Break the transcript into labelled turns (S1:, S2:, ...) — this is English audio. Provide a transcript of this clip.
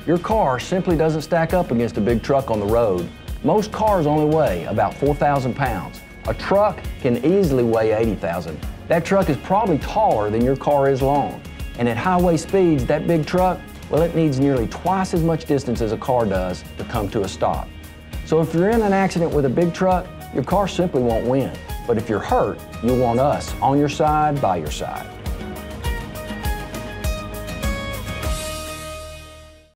S1: Your car simply doesn't stack up against a big truck on the road. Most cars only weigh about 4,000 pounds. A truck can easily weigh 80,000. That truck is probably taller than your car is long. And at highway speeds, that big truck, well, it needs nearly twice as much distance as a car does to come to a stop. So if you're in an accident with a big truck, your car simply won't win. But if you're hurt, you'll want us on your side, by your side.